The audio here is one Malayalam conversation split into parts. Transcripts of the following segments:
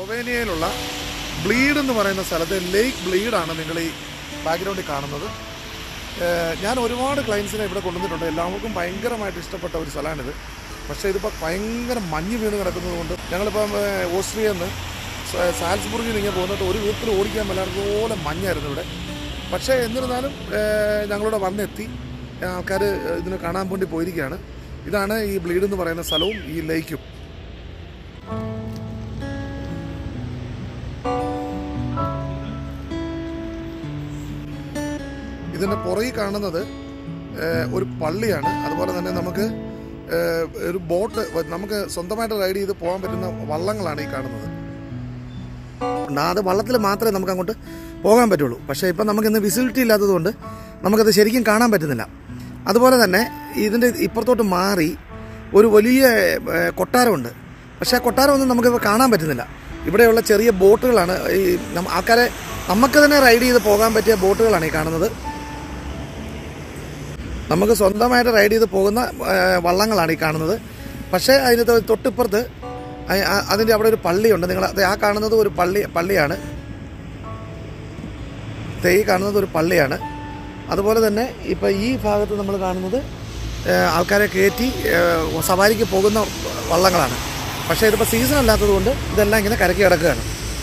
സ്ലൊവേനിയയിലുള്ള ബ്ലീഡ് എന്ന് പറയുന്ന സ്ഥലത്തെ ലേക്ക് ബ്ലീഡാണ് നിങ്ങൾ ഈ ബാക്ക്ഗ്രൗണ്ടിൽ കാണുന്നത്. ഞാൻ ഒരുപാട് ക്ലയൻസിനെ ഇവിടെ കൊണ്ടുവന്നിട്ടുണ്ട്. എല്ലാവർക്കും ഭയങ്കരമായിട്ട് ഇഷ്ടപ്പെട്ട ഒരു സ്ഥലമാണിത്. പക്ഷേ ഇതിപ്പോൾ ഭയങ്കര മഞ്ഞ് വീണ് കിടക്കുന്നത് കൊണ്ട് ഞങ്ങളിപ്പം ഓസ്ട്രിയയിൽ നിന്ന് സാൽസ്ബുർഗിൽ ഇങ്ങനെ പോകുന്നിട്ട് ഒരു വീട്ടിൽ ഓടിക്കാൻ മേലാത്തതുപോലെ മഞ്ഞായിരുന്നു ഇവിടെ. പക്ഷേ എന്നിരുന്നാലും ഞങ്ങളിവിടെ വന്നെത്തി. ആൾക്കാർ ഇതിനെ കാണാൻ വേണ്ടി പോയിരിക്കുകയാണ്. ഇതാണ് ഈ ബ്ലീഡ് എന്ന് പറയുന്ന സ്ഥലവും ഈ ലേക്കും. ഇതിൻ്റെ പുറകിൽ കാണുന്നത് ഒരു പള്ളിയാണ്. അതുപോലെ തന്നെ നമുക്ക് ഒരു ബോട്ട്, നമുക്ക് സ്വന്തമായിട്ട് റൈഡ് ചെയ്ത് പോകാൻ പറ്റുന്ന വള്ളങ്ങളാണ് ഈ കാണുന്നത്. അത് വള്ളത്തിൽ മാത്രമേ നമുക്ക് അങ്ങോട്ട് പോകാൻ പറ്റുള്ളൂ. പക്ഷേ ഇപ്പം നമുക്കിന്ന് വിസിബിലിറ്റി ഇല്ലാത്തതുകൊണ്ട് നമുക്കത് ശരിക്കും കാണാൻ പറ്റുന്നില്ല. അതുപോലെ തന്നെ ഇതിൻ്റെ ഇപ്പുറത്തോട്ട് മാറി ഒരു വലിയ കൊട്ടാരമുണ്ട്. പക്ഷേ ആ കൊട്ടാരമൊന്നും നമുക്കിപ്പോൾ കാണാൻ പറ്റുന്നില്ല. ഇവിടെയുള്ള ചെറിയ ബോട്ടുകളാണ് ഈ ആൾക്കാരെ നമുക്ക് തന്നെ റൈഡ് ചെയ്ത് പോകാൻ പറ്റിയ ബോട്ടുകളാണ് ഈ കാണുന്നത്. നമുക്ക് സ്വന്തമായിട്ട് റൈഡ് ചെയ്ത് പോകുന്ന വള്ളങ്ങളാണ് ഈ കാണുന്നത്. പക്ഷേ അതിന് തൊട്ടിപ്പുറത്ത് അതിൻ്റെ അവിടെ ഒരു പള്ളിയുണ്ട്. നിങ്ങൾ ആ കാണുന്നത് ഒരു പള്ളിയാണ്. ഈ കാണുന്നത് ഒരു പള്ളിയാണ്. അതുപോലെ തന്നെ ഇപ്പോൾ ഈ ഭാഗത്ത് നമ്മൾ കാണുന്നത് ആൾക്കാരെ കയറ്റി സവാരിക്ക് പോകുന്ന വള്ളങ്ങളാണ്. പക്ഷേ ഇതിപ്പോൾ സീസൺ അല്ലാത്തതുകൊണ്ട് ഇതെല്ലാം ഇങ്ങനെ കരക്കി കിടക്കുകയാണ്.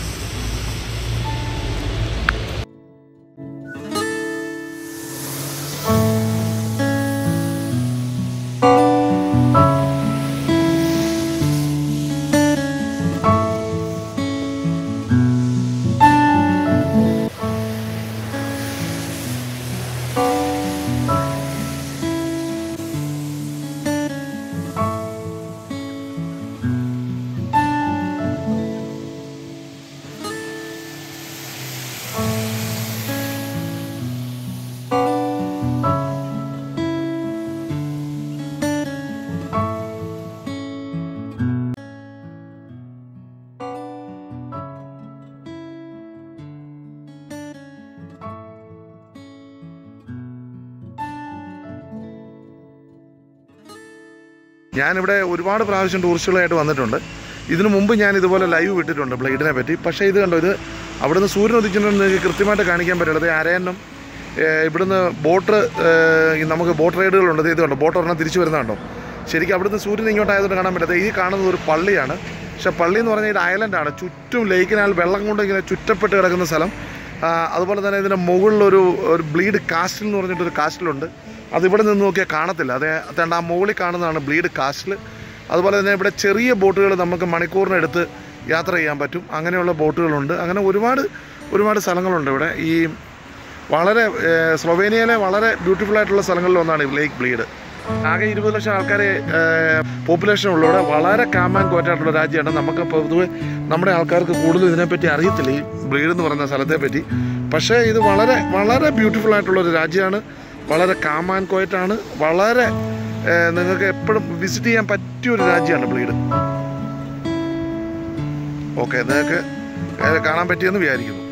ഞാനിവിടെ ഒരുപാട് പ്രാവശ്യം ടൂറിസ്റ്റുകളായിട്ട് വന്നിട്ടുണ്ട്. ഇതിനു മുമ്പ് ഞാൻ ഇതുപോലെ ലൈവ് വിട്ടിട്ടുണ്ട് ബ്ലേഡിനെ പറ്റി. പക്ഷേ ഇത് കണ്ടോ, ഇത് അവിടുന്ന് സൂര്യൻ ഉദിച്ചിട്ടുണ്ടെന്ന് നിങ്ങൾക്ക് കൃത്യമായിട്ട് കാണിക്കാൻ പറ്റുള്ളത്. അരയന്നം ഇവിടുന്ന് ബോട്ട്, നമുക്ക് ബോട്ട് റൈഡുകളുണ്ട്. ഇത് കണ്ടോ, ബോട്ട് ഒരെണ്ണം തിരിച്ചു വരുന്നതുണ്ടോ. ശരിക്കും അവിടുന്ന് സൂര്യൻ ഇങ്ങോട്ടായതുകൊണ്ട് കാണാൻ പറ്റാത്ത. ഈ കാണുന്നത് ഒരു പള്ളിയാണ്. പക്ഷേ പള്ളി എന്ന് പറഞ്ഞാൽ ഇത് ഐലൻഡാണ്. ചുറ്റും ലേക്കിനാൽ വെള്ളം കൊണ്ട് ഇങ്ങനെ ചുറ്റപ്പെട്ട് കിടക്കുന്ന സ്ഥലം. അതുപോലെ തന്നെ ഇതിൻ്റെ മുകളിലൊരു ബ്ലീഡ് കാസ്റ്റിൽ എന്ന് പറഞ്ഞിട്ടൊരു കാസ്റ്റിലുണ്ട്. അതിവിടെ നിന്ന് നോക്കിയാൽ കാണത്തില്ല. അതേണ്ട ആ മുകളിൽ കാണുന്നതാണ് ബ്ലീഡ് കാസ്റ്റിൽ. അതുപോലെ തന്നെ ഇവിടെ ചെറിയ ബോട്ടുകൾ നമുക്ക് മണിക്കൂറിനെടുത്ത് യാത്ര ചെയ്യാൻ പറ്റും. അങ്ങനെയുള്ള ബോട്ടുകളുണ്ട്. അങ്ങനെ ഒരുപാട് സ്ഥലങ്ങളുണ്ട് ഇവിടെ. ഈ വളരെ സ്ലൊവേനിയയിലെ വളരെ ബ്യൂട്ടിഫുൾ ആയിട്ടുള്ള സ്ഥലങ്ങളിൽ ഒന്നാണ് ലേക്ക് ബ്ലീഡ്. ആകെ 20 ലക്ഷം ആൾക്കാരെ പോപ്പുലേഷൻ ഉള്ളവിടെ വളരെ കാം ആൻഡ് ക്വയറ്റ് ആയിട്ടുള്ള രാജ്യമാണ്. നമുക്ക് പൊതുവെ നമ്മുടെ ആൾക്കാർക്ക് കൂടുതൽ ഇതിനെപ്പറ്റി അറിയത്തില്ല, ഈ ബ്ലീഡ് എന്ന് പറയുന്ന സ്ഥലത്തെ പറ്റി. പക്ഷേ ഇത് വളരെ ബ്യൂട്ടിഫുൾ ആയിട്ടുള്ളൊരു രാജ്യമാണ്. വളരെ കാം ആൻഡ് ക്വയറ്റ് ആണ്. വളരെ നിങ്ങൾക്ക് എപ്പോഴും വിസിറ്റ് ചെയ്യാൻ പറ്റിയൊരു രാജ്യമാണ് ബ്ലീഡ്. ഓക്കെ, നിങ്ങൾക്ക് കാണാൻ പറ്റിയെന്ന് വിചാരിക്കുന്നു.